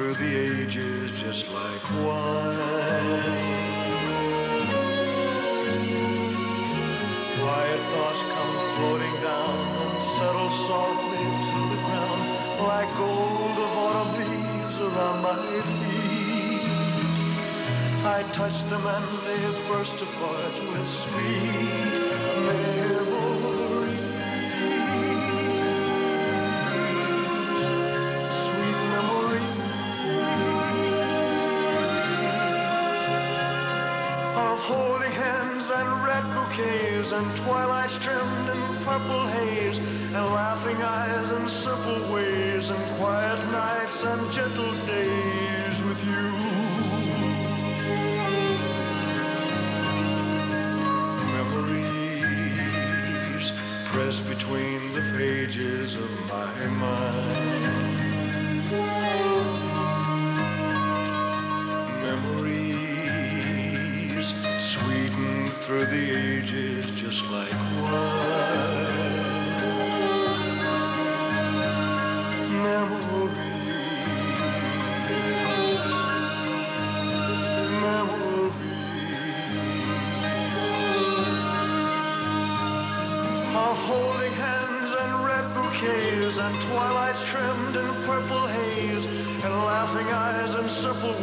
through the ages just like wine. Quiet thoughts come floating down and settle softly to the ground like gold of autumn leaves around my feet. I touch them and they burst apart with sweet memories. Sweet memories of holding hands and red bouquets and twilights trimmed in purple haze and laughing eyes and simple ways and quiet nights and gentle days with you. Memories pressed between the pages of my mind. Memories sweetened through the ages just like wine. Memories, of holding hands and red bouquets and twilights trimmed in purple haze and laughing eyes and simple